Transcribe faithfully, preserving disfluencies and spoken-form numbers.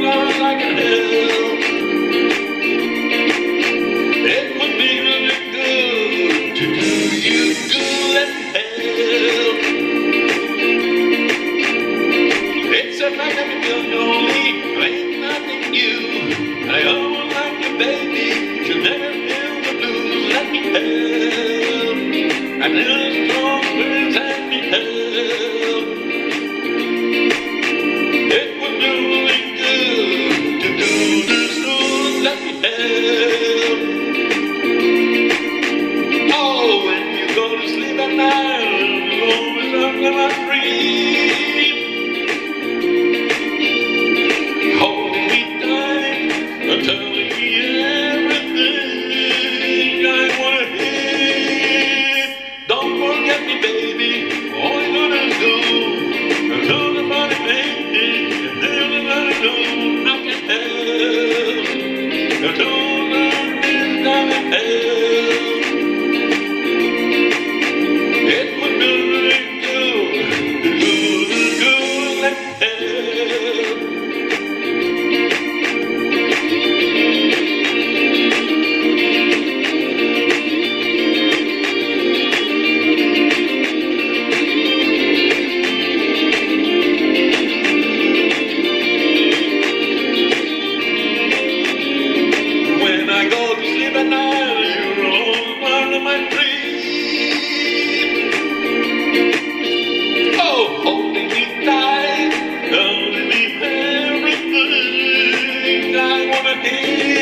love like hell. It would be really good to do you good as hell. It's a fact that you're lonely, ain't nothing new. I always like you, baby, you never feel the blues like hell. I feel strong feelings and me hell. It would do me good to do this blues like hell. Oh, when you go to sleep at night, you always under my dream, holding me tight, telling me everything I wanna hear. Don't forget me, baby, all you gonna do is talk about it, baby, and then you gotta know I can help. You're told I'm this down in hell. It would be really good to do this good like hell. When I go to sleep at night, you're always part of my dream. Oh, holding me tight, telling me everything I wanna hear.